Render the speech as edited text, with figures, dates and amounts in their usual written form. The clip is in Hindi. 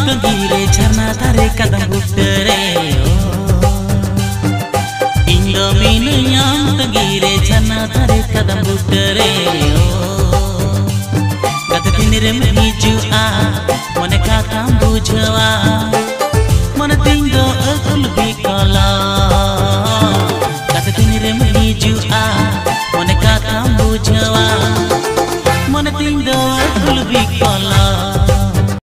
तंगीरे झरना तारे कदम बुटरे इंदो मिनयाम तंगीरे झरना तारे कदम बुटरे कत दिन रे हिजुआ मने काकाम बुझवा मन तिंदो अकुल बिकला कत दिन रे हिजुआ मने काकाम बुझवा मन तिंदो अकुल बिकला